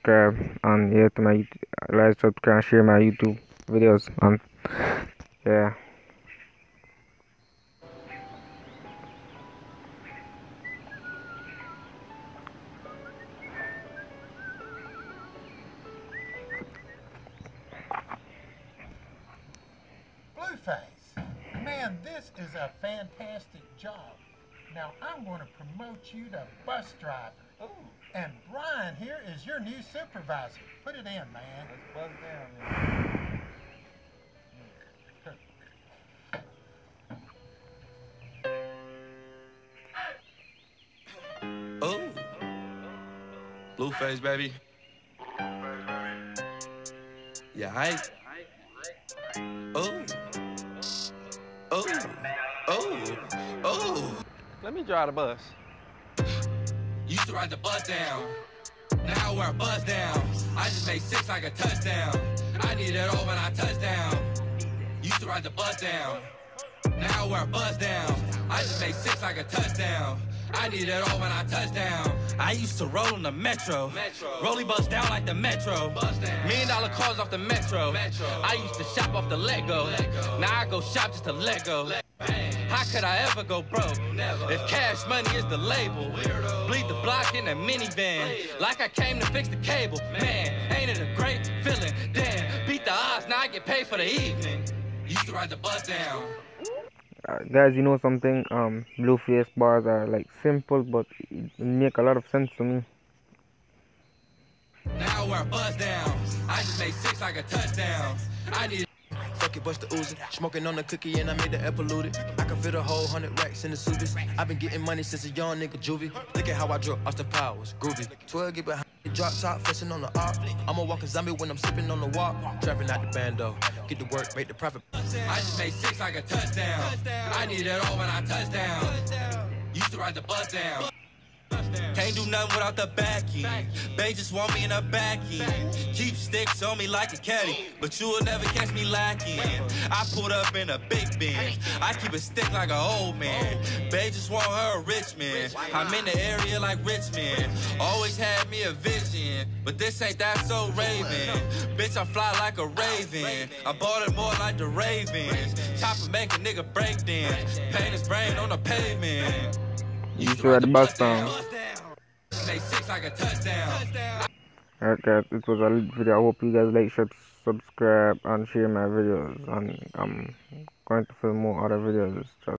subscribe, and yeah, to my like, subscribe, and share my YouTube videos, and yeah. Blueface, man, this is a fantastic job. Now I'm going to promote you to bus driver. Ooh. And Brian here is your new supervisor. Put it in, man. Let's buzz down, man. Oh, Blueface, baby. Yeah, Oh. Let me drive the bus. Used to ride the bus down. Now I wear a buzz down. I just made 6 like a touchdown. I need it all when I touch down. Used to ride the bus down. Now I wear a buzz down. I just made 6 like a touchdown. I need it all when I touch down. I used to roll in the metro. Rolly bus down like the metro. $1 million cars off the metro. I used to shop off the Lego. Now I go shop just to Lego. How could I ever go broke? If cash money is the label. Bleed the block in a minivan. Like I came to fix the cable. Man, ain't it a great feeling? Damn, beat the odds, now I get paid for the evening. Used to ride the bus down. Guys, you know something? Blueface bars are like simple, but it make a lot of sense to me. Now we're a buzz down. I just made 6 like a touchdown. I need. Fuck it, bust the Uzi. Smoking on the cookie and I made the air polluted. I can fit a whole 100 racks in the Subies. I've been getting money since a young nigga juvie. Look at how I drop Austin Powers, groovy. 12 get behind the drop top, flexing on the arc. I'm a walking zombie when I'm sipping on the walk. Trapping out the bando, get to work, make the profit. I just made 6 like a touchdown. I need it all when I touch down. Used to ride the bus down. Can't do nothing without the backing. They just want me in a backing. Keep sticks on me like a caddy, but you will never catch me lacking. I pulled up in a big Benz. I keep a stick like an old man. They just want her a rich man. I'm in the area like Richmond. Always had me a vision, but this ain't that so Raven. Bitch, I fly like a raven. I bought it more like the Ravens. Chopper make a nigga break dance. Paint his brain on the pavement. You should ride the bus down. Alright guys, it was a little video. I hope you guys like, subscribe, and share my videos. And I'm going to film more other videos.